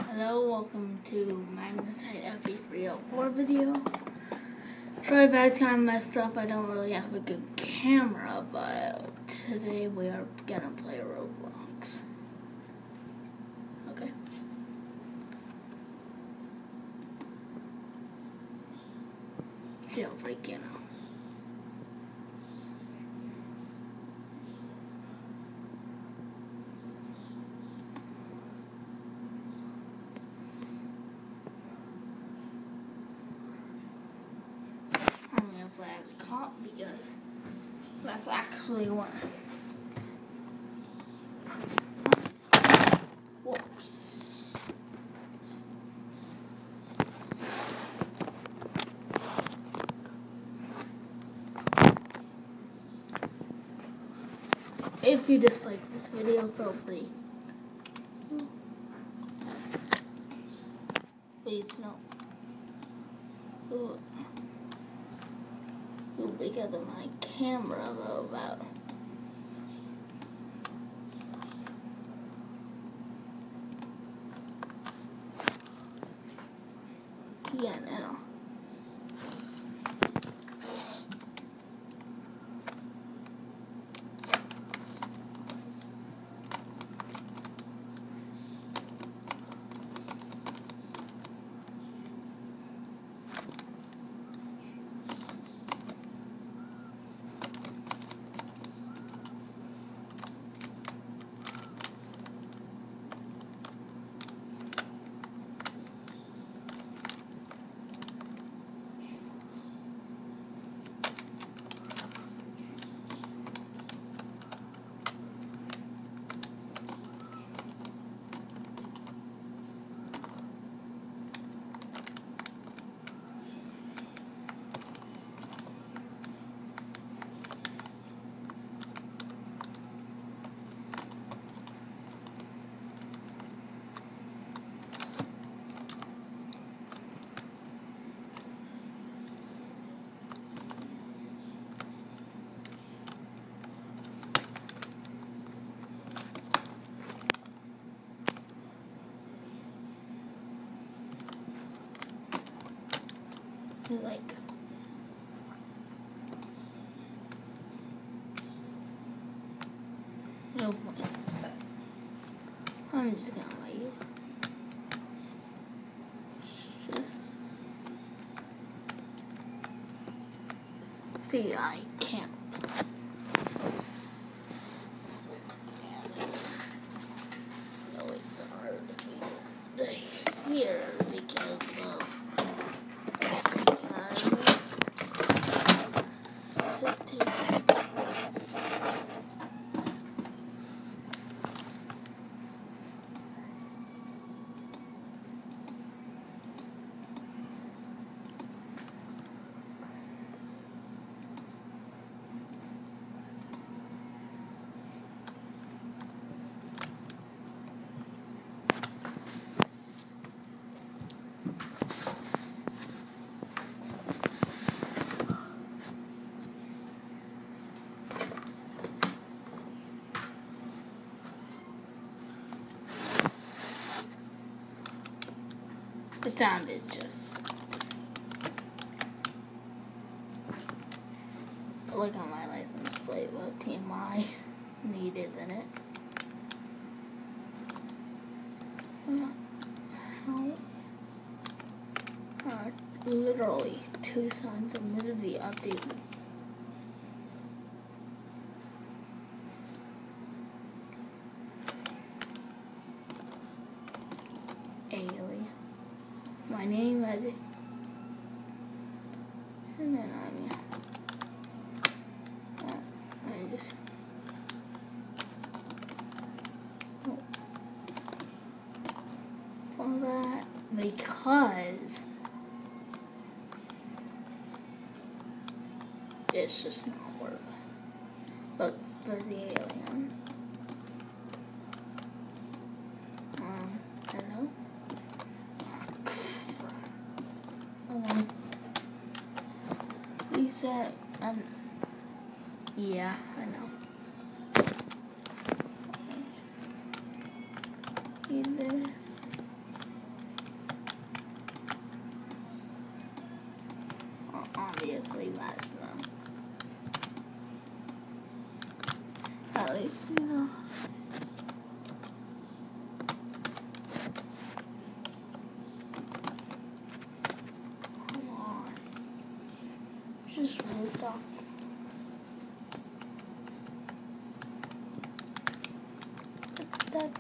Hello, welcome to Magnetite FE304 video. Sorry if that's kind of messed up. I don't really have a good camera, but today we are gonna play Roblox. Okay. Jailbreak, you know. I'm gonna play as a cop because that's actually what. Whoops. If you dislike this video, feel free. Please no. Ooh, because of my camera though, about. Yeah, no. Like, no point. I'm just gonna leave. See, I can't. Really hard to hear because of sitting. The sound is just look on my license plate what TMI needed in it. Literally 2 Sons of Misery update. Alien. My name is, and then I just for that because it's just not worth it. Look for the alien. Hello. Reset. Yeah, I know. Need this. At least, you know. Come on. Just moved off. That.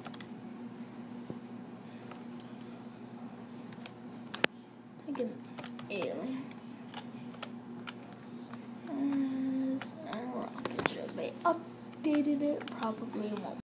Like an alien. As a rocket ship, they updated it. Probably won't.